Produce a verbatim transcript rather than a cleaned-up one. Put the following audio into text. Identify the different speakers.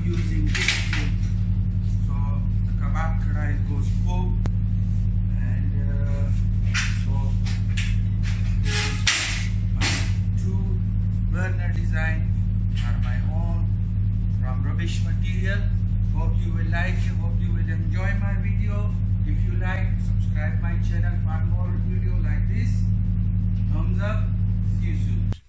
Speaker 1: using this tool. So the kebab kadai goes full, and uh, so this is my two burner design are my own from rubbish material. Hope you will like it, hope you will enjoy my video. If you like, subscribe my channel for more video like this. Thumbs up. See you soon.